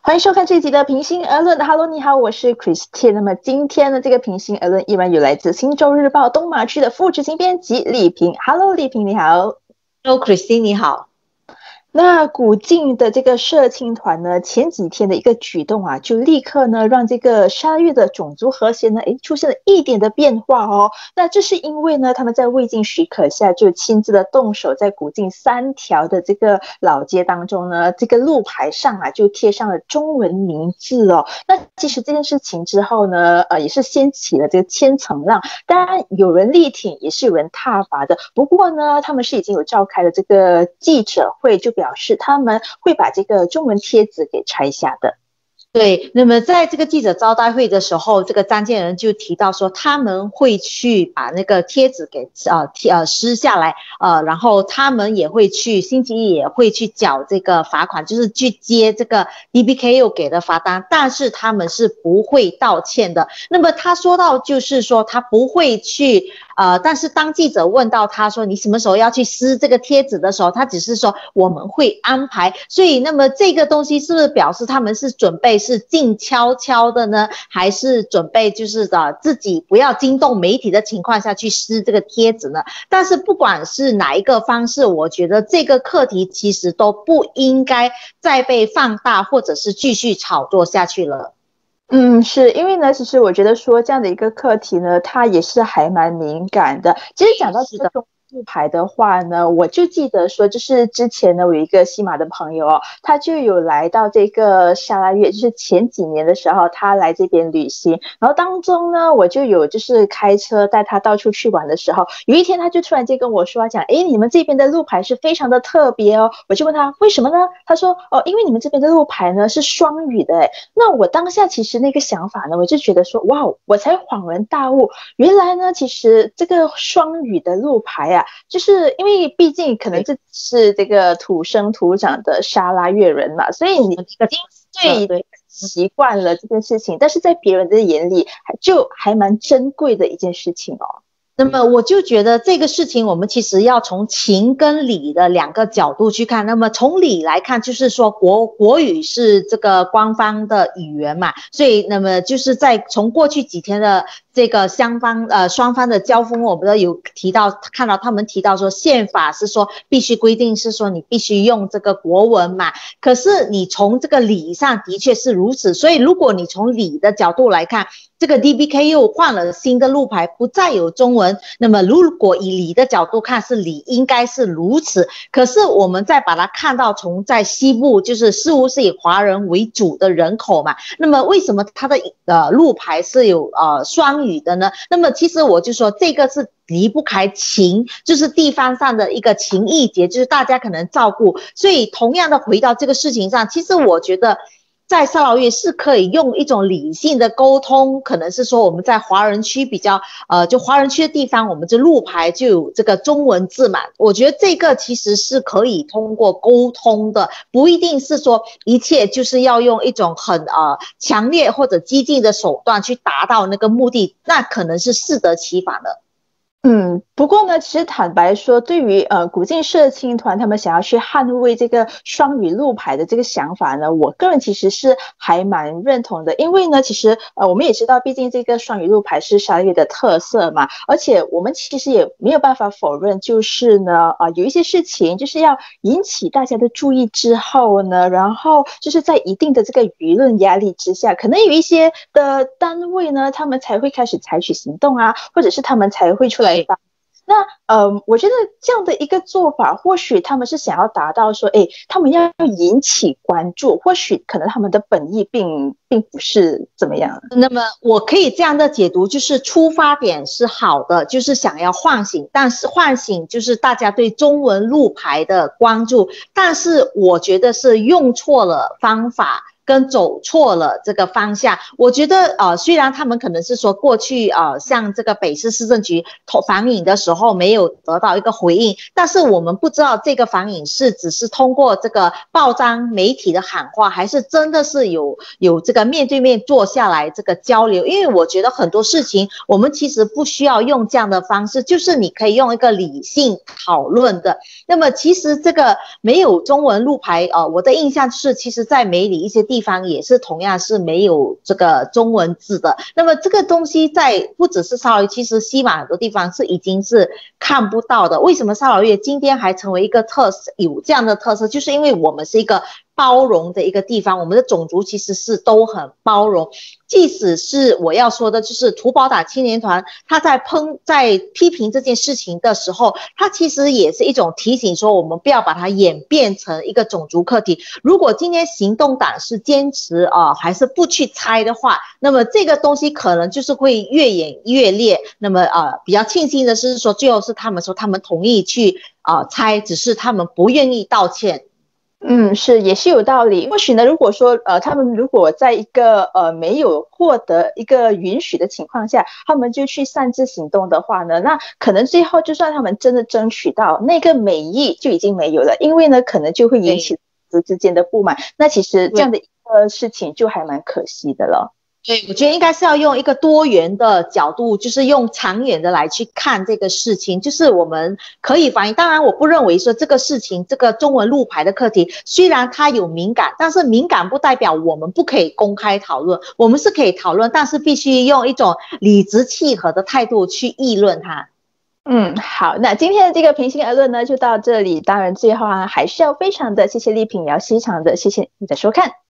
欢迎收看这一集的平心而论。Hello， 你好，我是 Christine。那么今天的这个平心而论依然有来自新洲日报东马区的副执行编辑丽萍。Hello， 丽萍你好。 Hello Christine 你好。 那古晋的这个社青团呢，前几天的一个举动啊，就立刻呢让这个沙律的种族和谐呢，出现了一点的变化哦。那这是因为呢，他们在未经许可下就亲自的动手，在古晋3条的这个老街当中呢，这个路牌上啊就贴上了中文名字哦。那其实这件事情之后呢，也是掀起了这个千层浪。当然有人力挺，也是有人挞伐的。不过呢，他们是已经有召开了这个记者会，就表示他们会把这个中文贴纸给拆下的。 对，那么在这个记者招待会的时候，这个张建仁就提到说，他们会去把那个贴纸给撕下来，然后他们也会去星期一也会去缴这个罚款，就是去接这个 DBKU 给的罚单，但是他们是不会道歉的。那么他说到就是说他不会去但是当记者问到他说你什么时候要去撕这个贴纸的时候，他只是说我们会安排。所以那么这个东西是不是表示他们是准备是静悄悄的呢，还是准备就是自己不要惊动媒体的情况下去撕这个贴纸呢？但是不管是哪一个方式，我觉得这个课题其实都不应该再被放大或者是继续炒作下去了。 是因为呢，其实我觉得说这样的一个课题呢，它也是还蛮敏感的。其实讲到这个路牌的话呢，我就记得说，就是之前呢，我有一个西马的朋友哦，他就有来到这个沙拉越，就是前几年的时候，他来这边旅行，然后当中呢，我就有就是开车带他到处去玩的时候，有一天他就突然间跟我说讲，你们这边的路牌是非常的特别哦。我就问他为什么呢？他说因为你们这边的路牌呢是双语的。那我当下其实那个想法呢，我就觉得说哇，我才恍然大悟，原来呢其实这个双语的路牌啊，就是因为毕竟可能这是这个土生土长的沙拉越人嘛，所以你已经习惯了这件事情，但是在别人的眼里就还蛮珍贵的一件事情哦。 那么我就觉得这个事情我们其实要从情跟理的2个角度去看。那么从理来看，就是说国语是这个官方的语言嘛，所以那么就是在从过去几天的这个双方的交锋，我们都有看到他们提到说宪法是说必须规定是说你必须用这个国文嘛，可是你从这个理上的确是如此。所以如果你从理的角度来看，这个 DBKU 换了新的路牌，不再有中文，那么如果以理的角度看，是理应该是如此。可是我们再把它看到从在西部，就是似乎是以华人为主的人口嘛，那么为什么它的路牌是有双语的呢？那么其实我就说这个是离不开情，就是地方上的一个情谊节，就是大家可能照顾。所以同样的回到这个事情上，其实我觉得在沙劳越是可以用一种理性的沟通，可能是说我们在华人区比较就华人区的地方，我们这路牌就有这个中文字嘛，我觉得这个其实是可以通过沟通的，不一定是说一切就是要用一种很强烈或者激进的手段去达到那个目的，那可能是适得其反的。 不过呢，其实坦白说，对于古晋社青团他们想要去捍卫这个双语路牌的这个想法呢，我个人其实是还蛮认同的。因为呢，其实我们也知道，毕竟这个双语路牌是沙拉越的特色嘛，而且我们其实也没有办法否认，就是呢有一些事情就是要引起大家的注意之后呢，然后就是在一定的这个舆论压力之下，可能有一些的单位呢，他们才会开始采取行动啊，或者是他们才会出来那我觉得这样的一个做法，或许他们是想要达到说，他们要引起关注，或许可能他们的本意并不是怎么样。 那么我可以这样的解读，就是出发点是好的，就是想要唤醒，但是唤醒就是大家对中文路牌的关注，但是我觉得是用错了方法，跟走错了这个方向。我觉得虽然他们可能是说过去像这个北市市政局访引的时候没有得到一个回应，但是我们不知道这个访引是只是通过这个报章媒体的喊话，还是真的是有这个面对面坐下来这个交流。因为我觉得很多事情我们其实不需要用这样的方式，就是你可以用一个理性讨论的。那么其实这个没有中文路牌我的印象就是其实在梅里一些地地方也是同样是没有这个中文字的。那么这个东西在不只是沙劳越，其实西马很多地方是已经是看不到的。为什么沙劳越今天还成为一个特色，有这样的特色，就是因为我们是一个包容的一个地方，我们的种族其实是都很包容。即使是我要说的，就是土保党青年团，他在批评这件事情的时候，他其实也是一种提醒，说我们不要把它演变成一个种族课题。如果今天行动党是坚持还是不去拆的话，那么这个东西可能就是会越演越烈。那么比较庆幸的是说，最后是他们说他们同意去拆，只是他们不愿意道歉。 是，也是有道理。或许呢，如果说他们如果在一个没有获得一个允许的情况下，他们就去擅自行动的话呢，那可能最后就算他们真的争取到那个美意就已经没有了，因为呢可能就会引起之间的不满。那其实这样的一个事情就还蛮可惜的了。 对，我觉得应该是要用一个多元的角度，就是用长远的来去看这个事情，就是我们可以反映。当然，我不认为说这个事情，这个中文路牌的课题，虽然它有敏感，但是敏感不代表我们不可以公开讨论，我们是可以讨论，但是必须用一种理直气和的态度去议论它。 好，那今天的这个平心而论呢，就到这里。当然，最后还是要非常的谢谢丽萍，也要非常的谢谢你的收看。